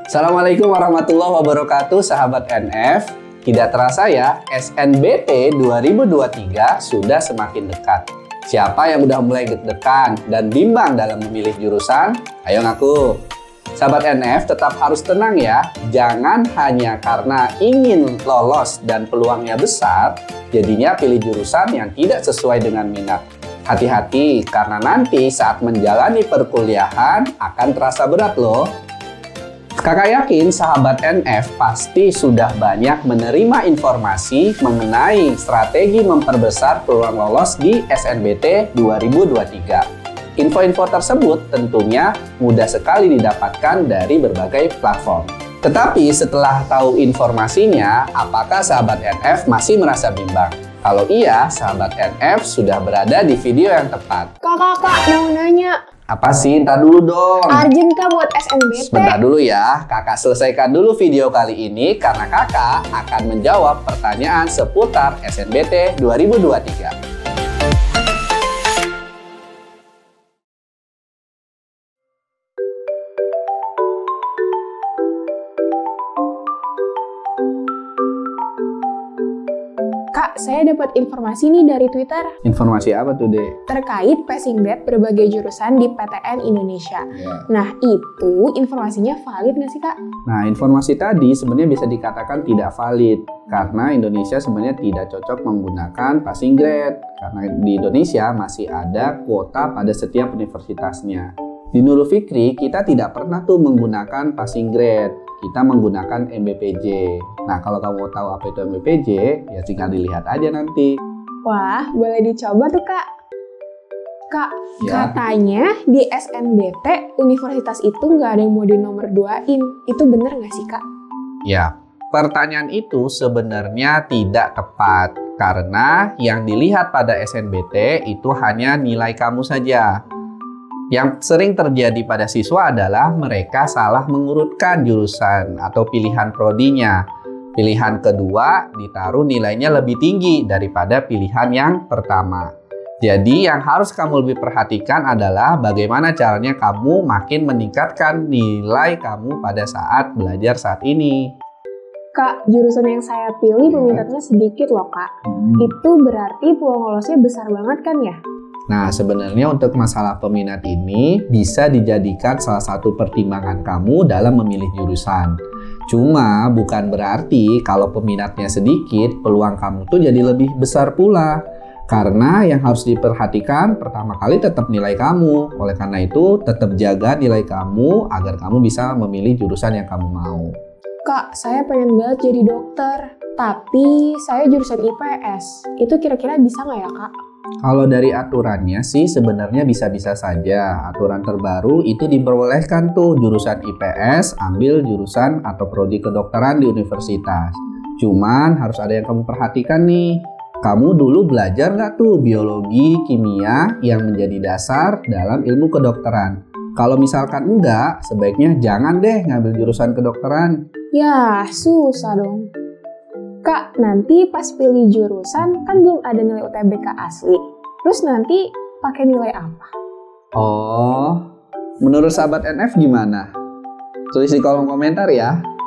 Assalamualaikum warahmatullahi wabarakatuh, sahabat NF. Tidak terasa ya, SNBT 2023 sudah semakin dekat. Siapa yang udah mulai deg-degan dan bimbang dalam memilih jurusan? Ayo ngaku. Sahabat NF tetap harus tenang ya. Jangan hanya karena ingin lolos dan peluangnya besar, jadinya pilih jurusan yang tidak sesuai dengan minat. Hati-hati, karena nanti saat menjalani perkuliahan akan terasa berat loh. Kakak yakin sahabat NF pasti sudah banyak menerima informasi mengenai strategi memperbesar peluang lolos di SNBT 2023. Info-info tersebut tentunya mudah sekali didapatkan dari berbagai platform. Tetapi setelah tahu informasinya, apakah sahabat NF masih merasa bimbang? Kalau iya, sahabat NF sudah berada di video yang tepat. Kak, mau nanya. Apa sih? Ntar dulu dong. Arjen Kak buat SNBT. Sebentar dulu ya, kakak selesaikan dulu video kali ini karena kakak akan menjawab pertanyaan seputar SNBT 2023. Kak, saya dapat informasi nih dari Twitter Informasi apa tuh, Dek? terkait passing grade berbagai jurusan di PTN Indonesia. Ya. Nah, itu informasinya valid nggak sih, Kak? Nah, informasi tadi sebenarnya bisa dikatakan tidak valid karena Indonesia sebenarnya tidak cocok menggunakan passing grade karena di Indonesia masih ada kuota pada setiap universitasnya. Di Nurul Fikri kita tidak pernah tuh menggunakan passing grade, kita menggunakan MBPJ. Nah, kalau kamu mau tahu apa itu MBPJ, ya tinggal dilihat aja nanti. Wah, boleh dicoba tuh, Kak. Kak, Ya. katanya di SNBT universitas itu nggak ada yang mau di nomor 2-in. Itu bener nggak sih, Kak? Ya, pertanyaan itu sebenarnya tidak tepat karena yang dilihat pada SNBT itu hanya nilai kamu saja. Yang sering terjadi pada siswa adalah mereka salah mengurutkan jurusan atau pilihan prodinya. Pilihan kedua ditaruh nilainya lebih tinggi daripada pilihan yang pertama. Jadi yang harus kamu lebih perhatikan adalah bagaimana caranya kamu makin meningkatkan nilai kamu pada saat belajar saat ini. Kak, jurusan yang saya pilih peminatnya sedikit loh, Kak. Itu berarti peluang lolosnya besar banget kan ya? Nah, sebenarnya untuk masalah peminat ini bisa dijadikan salah satu pertimbangan kamu dalam memilih jurusan. Cuma bukan berarti kalau peminatnya sedikit, peluang kamu tuh jadi lebih besar pula. Karena yang harus diperhatikan pertama kali tetap nilai kamu. Oleh karena itu, tetap jaga nilai kamu agar kamu bisa memilih jurusan yang kamu mau. Kak, saya pengen banget jadi dokter. Tapi saya jurusan IPS. Itu kira-kira bisa nggak ya, Kak? Kalau dari aturannya sih sebenarnya bisa-bisa saja. Aturan terbaru itu diperbolehkan tuh jurusan IPS ambil jurusan atau prodi kedokteran di universitas. Cuman harus ada yang kamu perhatikan nih. Kamu dulu belajar nggak tuh biologi, kimia yang menjadi dasar dalam ilmu kedokteran? Kalau misalkan enggak, sebaiknya jangan deh ngambil jurusan kedokteran. Ya, susah dong. Kak, nanti pas pilih jurusan kan belum ada nilai UTBK asli. Terus nanti pakai nilai apa? Oh, menurut sahabat NF gimana? Tulis di kolom komentar ya.